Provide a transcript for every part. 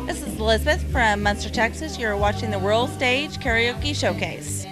This is Elizabeth from Munster, Texas. You're watching the World Stage Karaoke Showcase.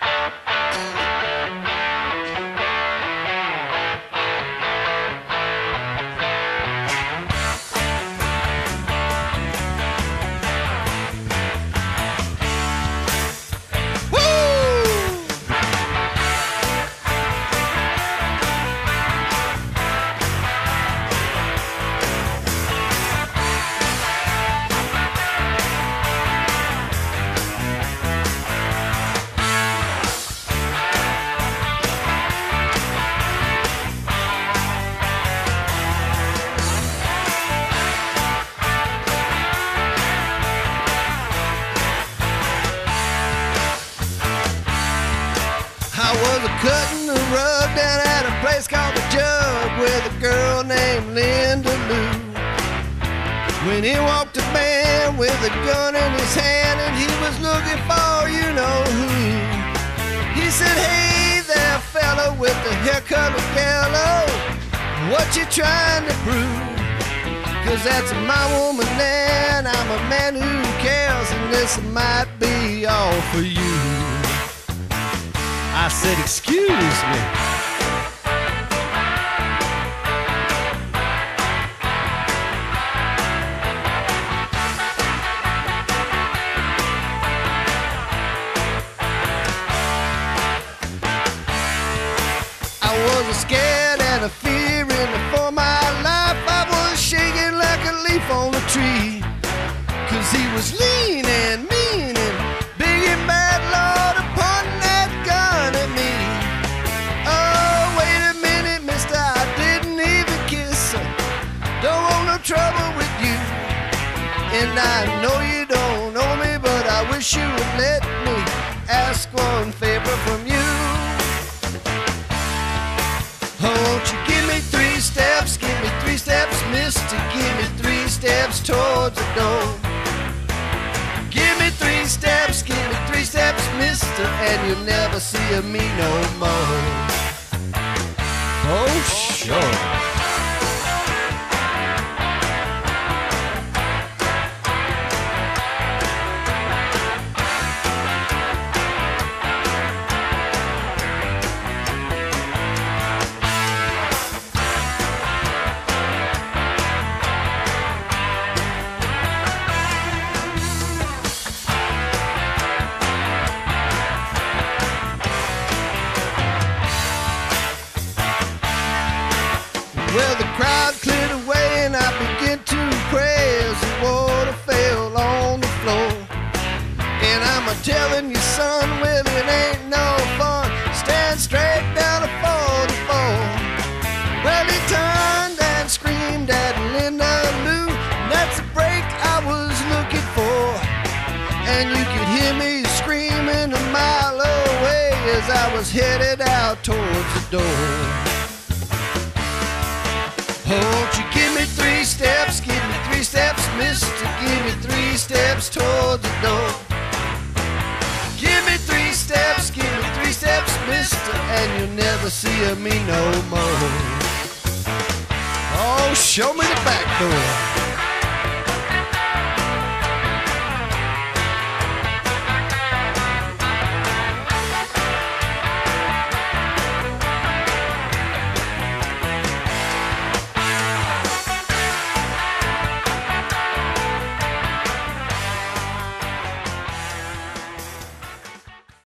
I was cutting the rug down at a place called The Jug with a girl named Linda Lou. When he walked a man with a gun in his hand and he was looking for you know who. He said, hey there fella with the hair color yellow, what you trying to prove? Cause that's my woman and I'm a man who cares, and this might be all for you. I said, excuse me. I was scared and a fearing for my life. I was shaking like a leaf on a tree. Cause he was lean and mean and big and bad, Lord, pointing that gun at me. Oh, wait a minute, mister, I didn't even kiss her. Don't want no trouble with you. And I know you don't know me, but I wish you would let me ask one favor from you. Oh, won't you give me 3 steps, give me 3 steps, mister, give me 3 steps towards the door. Give me 3 steps, give me 3 steps, mister, and you'll never see me no more. Oh, sure. Well, the crowd cleared away and I began to pray as the water fell on the floor. And I'm a-telling you, son, well, it ain't no fun. Stand straight down a 44. Well, he turned and screamed at Linda Lou. That's the break I was looking for. And you could hear me screaming a mile away as I was headed out towards the door. Oh, won't you give me 3 steps, give me 3 steps, mister, give me 3 steps towards the door. Give me 3 steps, give me 3 steps, mister, and you'll never see me no more. Oh, show me the back door.